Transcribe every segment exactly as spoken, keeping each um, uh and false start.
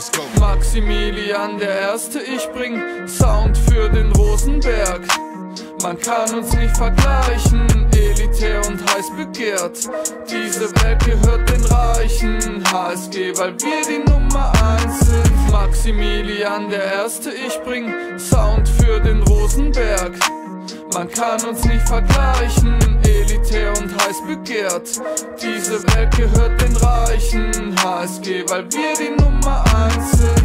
let's go. Maximilian der Erste, ich bring Sound für den Rosenberg. Man kann uns nicht vergleichen, elitär und heiß begehrt. Diese Welt gehört den Reichen, H S G, weil wir die Nummer eins sind. Maximilian der Erste, ich bring Sound für den Rosenberg. Man kann uns nicht vergleichen, elitär und heiß begehrt. Diese Welt gehört den Reichen, H S G, weil wir die Nummer eins sind.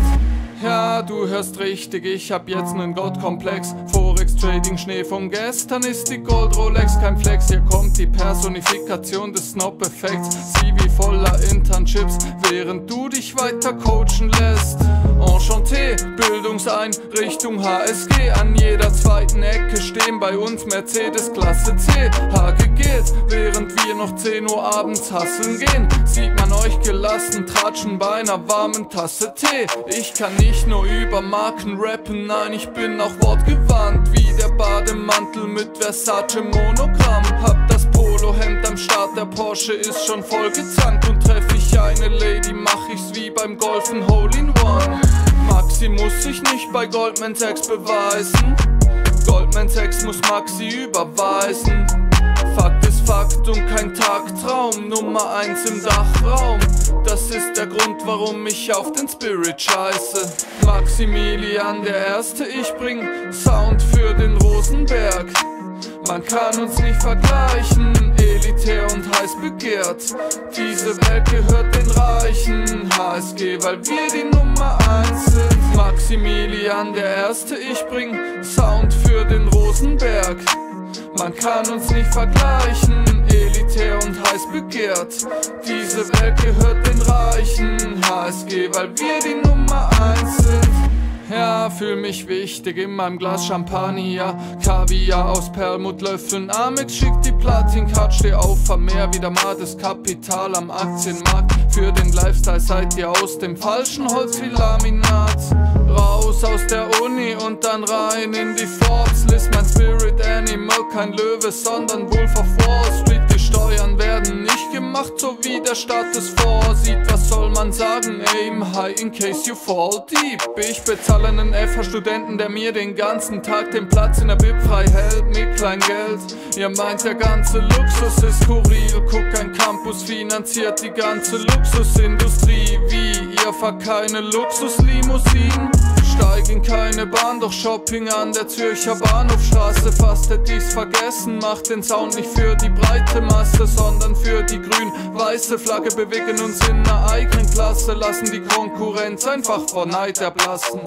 Ja, du hörst richtig, ich hab jetzt nen Gott-Komplex. Forex, Trading, Schnee von gestern ist die Gold-Rolex. Kein Flex, hier kommt die Personifikation des Snob-Effekts. Sie wie voller Internships, während du dich weiter coachen lässt. Enchanté, Bildungseinrichtung H S G. An jeder zweiten Ecke stehen bei uns Mercedes Klasse C. H G geht, während wir noch zehn Uhr abends hasseln gehen. Sieht man euch gelassen tratschen bei einer warmen Tasse Tee. Ich kann nicht nur über Marken rappen, nein, ich bin auch Wort-Gewandt, wie der Bademantel mit Versace Monogramm. Hab das Polohemd am Start der Porsche, ist schon voll gezankt. Und treff ich eine Lady, mach ich's wie beim Golfen Hole in One. Maxi muss sich nicht bei Goldman Sachs beweisen, Goldman Sachs muss Maxi überweisen. Fakt ist Fakt und kein Tagtraum, Nummer eins im Dachraum. Das ist der Grund, warum ich auf den Spirit scheiße. Maximilian der Erste, ich bring Sound für den Rosenberg. Man kann uns nicht vergleichen, elitär und heiß begehrt. Diese Welt gehört den Reichen, H S G, weil wir die Nummer eins sind. Maximilian der Erste, ich bring Sound für den Rosenberg. Man kann uns nicht vergleichen, elitär und heiß begehrt. Diese Welt gehört den Reichen, H S G, weil wir die Nummer eins sind. Ja, fühl mich wichtig in meinem Glas Champagner, Kaviar aus Perlmuttlöffeln, Amex schickt die Platin-Card, steh auf, vermehr wieder mal das Kapital am Aktienmarkt. Für den Lifestyle seid ihr aus dem falschen Holz wie Laminat. Raus aus der Uni und dann rein in die Forbes-List, mein Spirit Animal, kein Löwe, sondern Wolf of Wall Street. Die Steuern werden nicht gemacht, so wie der Staat es vorsieht. Was soll man sagen? Aim high in case you fall deep. Ich bezahle einen F H-Studenten, der mir den ganzen Tag den Platz in der B I P frei hält mit Kleingeld. Ihr meint, der ganze Luxus ist skurril. Guck, ein Campus finanziert die ganze Luxusindustrie. Wie, ihr fahrt keine Luxuslimousinen? Steig in keine Bahn, doch Shopping an der Zürcher Bahnhofstraße. Fast hätte ich's vergessen, macht den Sound nicht für die breite Masse, sondern für die grün-weiße Flagge. Bewegen uns in einer eigenen Klasse, lassen die Konkurrenz einfach vor Neid erblassen.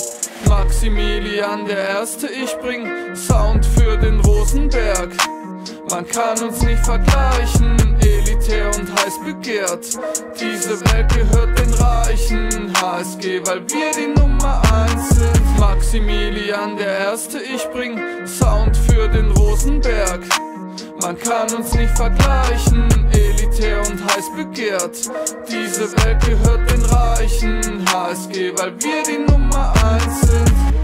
Maximilian der Erste, ich bring Sound für den Rosenberg. Man kann uns nicht vergleichen, elitär und heiß begehrt. Diese Welt gehört den Reichen, H S G, weil wir die Nummer eins sind. Maximilian der Erste, ich bring Sound für den Rosenberg. Man kann uns nicht vergleichen, elitär und heiß begehrt. Diese Welt gehört den Reichen, H S G, weil wir die Nummer eins sind.